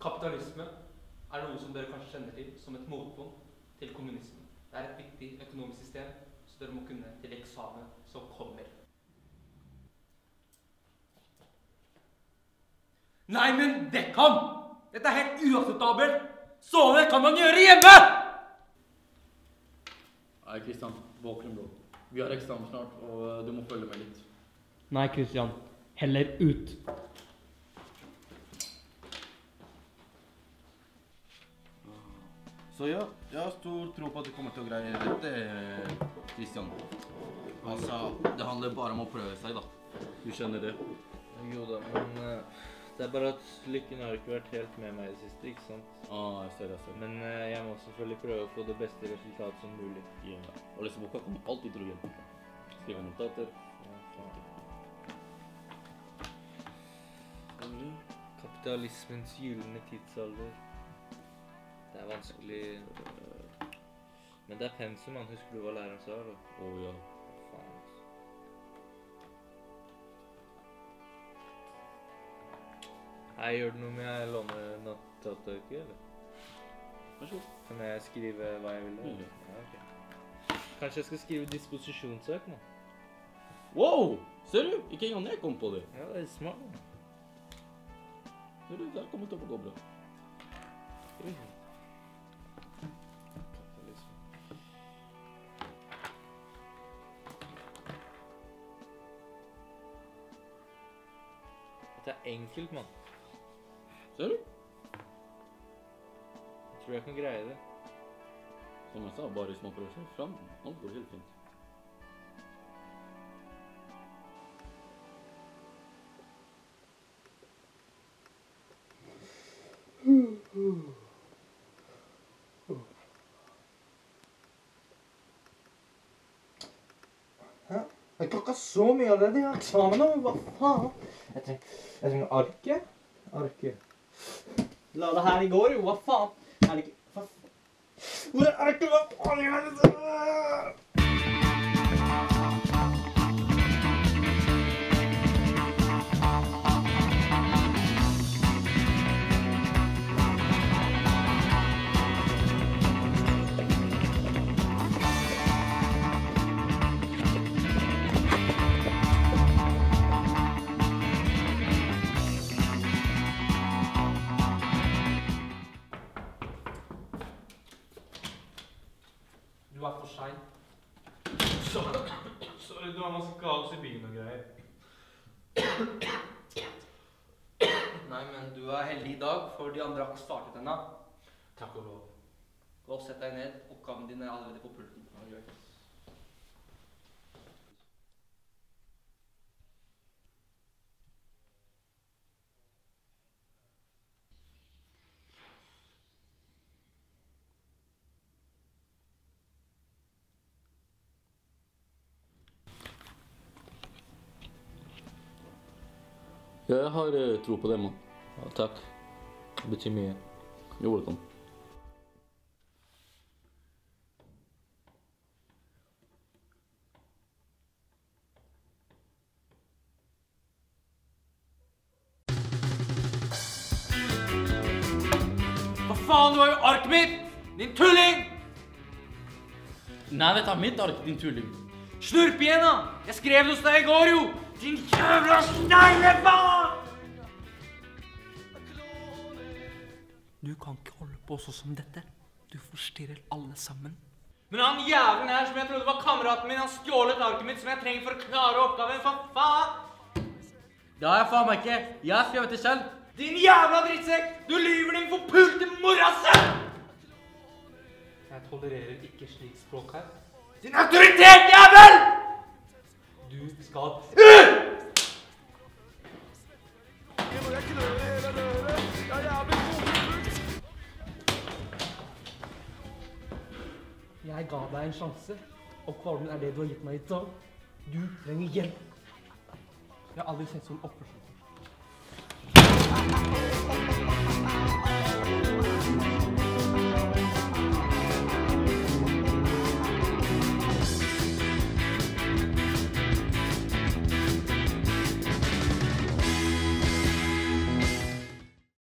Kapitalisme er noe som dere kanskje kjenner til som et motpunkt til kommunismen. Det er et viktig økonomisk system, så dere må kunne til eksamen som kommer. Nei, men vekk ham! Dette er helt uakseptabelt! Sove kan man gjøre hjemme! Nei, Kristian, våkne bro. Vi har eksamen snart, og du må følge med litt. Nei, Kristian. Heller ut. Så ja, jeg har stor tro på at du kommer til å greie dette, Kristian. Altså, det handler bare om å prøve seg, da. Du skjønner det. Jo da, men det er bare at lykken har ikke vært helt med meg i det siste, ikke sant? Jeg ser det. Men jeg må selvfølgelig prøve å få det beste resultatet som mulig. Ja, og lese boka kommer alltid til å hjelpe. Skrive notater. Kapitalismens gyllene tidsalder. Det er vanskelig. Men det er pensum, man husker du hva læreren sa, da? Ja. Faen, altså. Hei, gjør det noe med jeg låner notatarket, eller? Vær så god. Kan jeg skrive hva jeg vil? Ja, ok. Kanskje jeg skal skrive disposisjonssak nå? Wow! Ser du? Ikke engang jeg kom på det. Ja, det er smart. Ser du? Der kommer det til å gå bra. Dette er enkelt, mann. Ser du? Jeg tror jeg kan greie det. Som jeg sa, bare hvis man prøver seg fram. Alt går helt fint. Jeg klokka så mye allerede i eksamen, hva faen? Jeg trenger arket. La det her i går, jo, hva faen? Er det ikke... Hvor er arket, hva faen gjør det? Du er for sein. Sorry, du har masse kaos i bilen og greier. Nei, men du er heldig i dag, for de andre har ikke startet ennå. Takk og lov. Gå og sett deg ned. Oppgaven din er allerede på pulten. Jeg har tro på det, mann. Ja, takk. Det betyr mye. Jo, velkommen. Hva faen, du har jo arket mitt! Din tulling! Nei, dette er mitt ark, din tulling. Slurp igjen, da! Jeg skrev det hos deg i går, jo! Din jævla sneglefaen! Du kan ikke holde på sånn som dette. Du forstyrrer alle sammen. Men han jævlen her som jeg trodde var kameraten min, han stjålet arket mitt som jeg trenger for å klare oppgaven. For faen! Det har jeg faen meg ikke. Jeg har skrevet det selv. Din jævla drittsekk! Du lyver din forpulte morasse! Jeg tolererer ikke slik språk her. Din autoritet, jævel! Du skal ut! Jeg ga deg en sjanse, og kvalmen er det du har gitt meg i dag. Du trenger hjelp. Jeg har aldri sett sånn oppførsel.